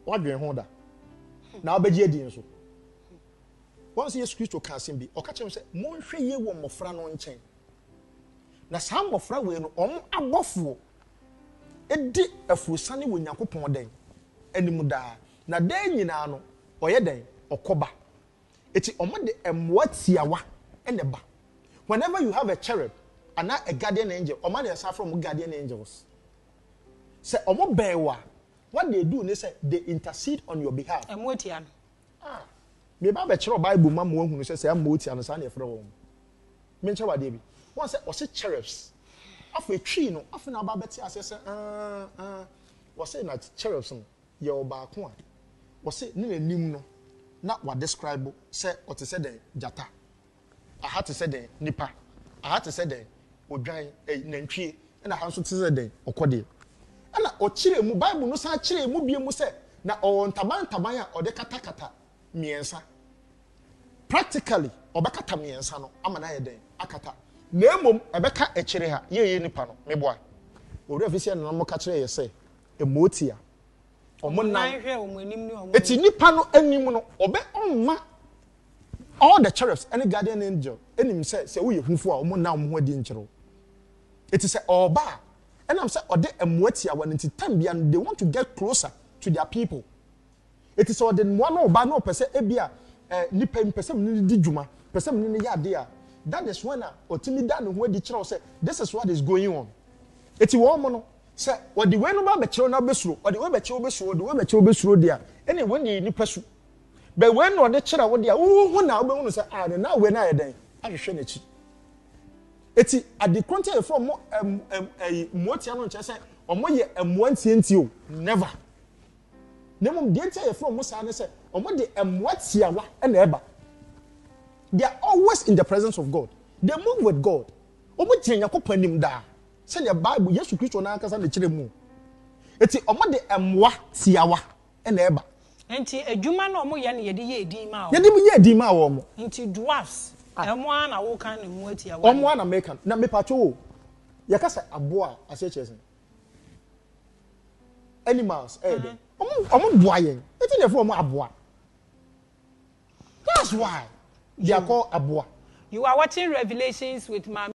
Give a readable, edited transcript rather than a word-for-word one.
wadwen ho da na obegye din so once yes Christo can sim bi okache me say monhwe ye wo mofra no nchen na saa mofra we no abofo edi afusane wo Nyankopon den animu da na den nyina no oye den okoba eti omode emwatiawa eneba whenever you have a cherub and a guardian angel omane yasa from guardian angels say omo bewa what they do they say they intercede on your behalf emwotia me ba be kire Bible ma mo hunu say emwotia no sa na efre wo me nche wade bi won say o say cherubs afa etwi no afa na ba beti asese wo say na cherubs no ye oba ko a wo say ne nanim no na wa describe say o te say den jata aha te say den nipa aha te say den odwan nantwie na ha nso te say den okode ana o kire mu Bible no sa kire mu bie mu say na o ntaban a o de katakata miensa practically obekata miensa no ama na ye den akata na emom ebeka ekire ha ye nipa no meboa ori afisi na mo ka kire ye say emotia omonnan hwe omonim ni omo eti nipa no anim no obe omma all the cherubs any guardian angel enim say wo ye hunfu a omonnan mo ho adi nkyero eti say oba and I'm saying ode emotia when it tambia they want to get closer to their people it is all the one oba no pese ebia nipa pese ni di dwuma pese ni yade a that is when otimi da no ho adi kyerɛ say this is what is going on eti wo mo no say odi we no ba be kyerɛ na besuro odi we be kyerɛ besuro odi we be kyerɛ besuro dia ene when ni nipa su be we no ode kyerɛ wo dia wo hu na wo be hu say na we na yɛden ahwehwɛ na chi eti at the content from motia no nche say omo ye emuantienti o never nemom de ntia from mo sa ne say omo de emuatiawa na eba they are always in the presence of God they move with God omo tianya kopanim da say the Bible Yesu Kristo na akasa na kire mu eti omo de emwa tiawa na eba enti adwuma na omo ye na ye de ye edin ma o ye de ye edin ma wo mo enti dwarfs emwa na wo kan na muatia wa omwa na make na me pacho wo yakasa aboa asechesen animals omo boa yen eti dey for omo aboa that's why they are called aboa. You are watching Revelations with my